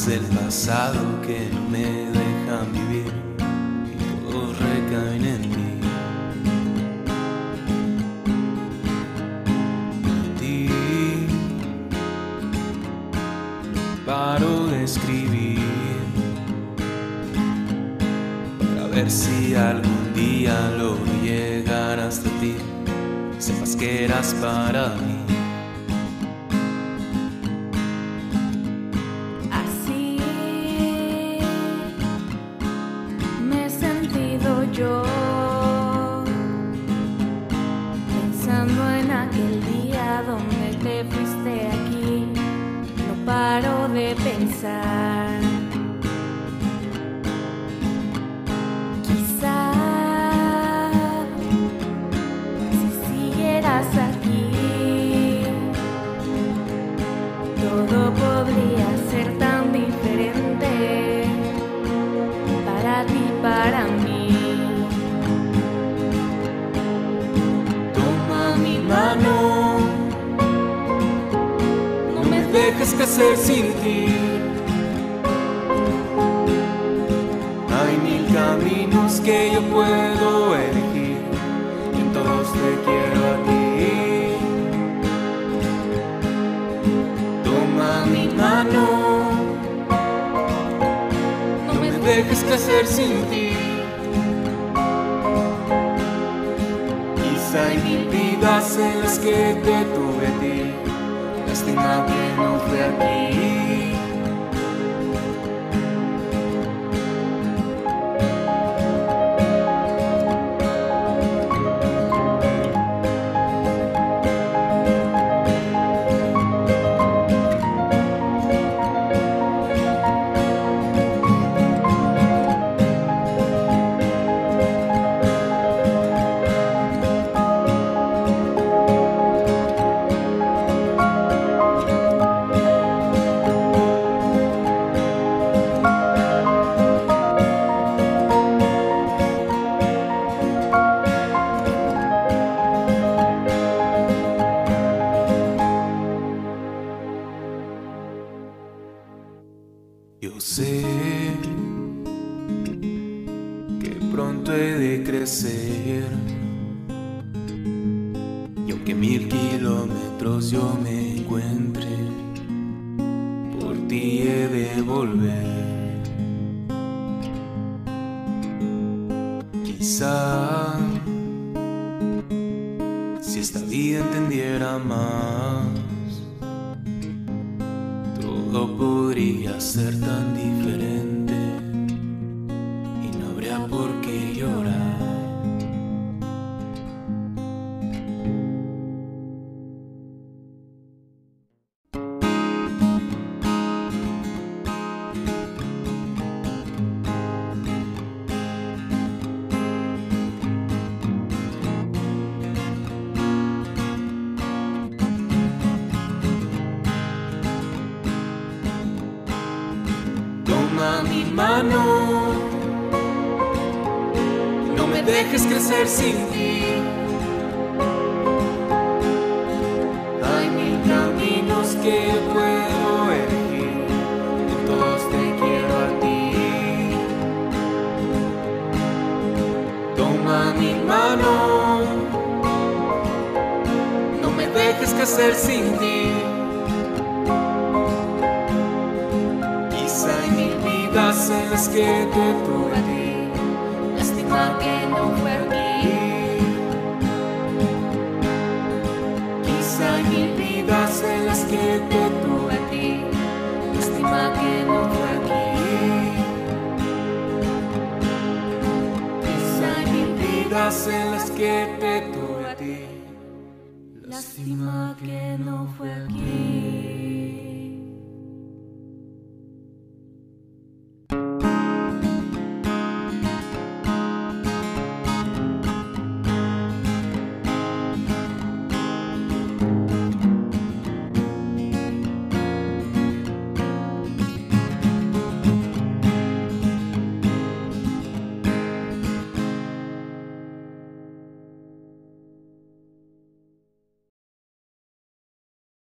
del pasado que no me dejan vivir y todos recaen en mí. A ti no paro de escribir para ver si algún día logro llegar hasta ti y sepas que eras para mí. Yo pensando en aquel día donde te fuiste aquí, no paro de pensar. Quizá si siguieras aquí, todo podría ser tan diferente para ti, para mí. No me dejes crecer sin ti. Hay mil caminos que yo puedo elegir y en todos te quiero a ti. Toma mi mano, no me dejes crecer sin ti. Hay mil vidas en las que te tuve a ti, lástima que no fue aquí. Yo sé que pronto he de crecer y aunque 1000 kilómetros yo me encuentre, por ti he de volver. Quizá si esta vida entendiera más, todo podría ser tan diferente y no habría por qué llorar. Toma mi mano, no me dejes crecer sin ti. Hay mil caminos que puedo elegir, de todos te quiero a ti. Toma mi mano, no me dejes crecer sin ti. En las que te tuve a ti, lástima que no fue aquí. Quizá hay mil vidas en las que te tuve a ti, lástima que no fue aquí. Quizá hay mil vidas en las que te tuve.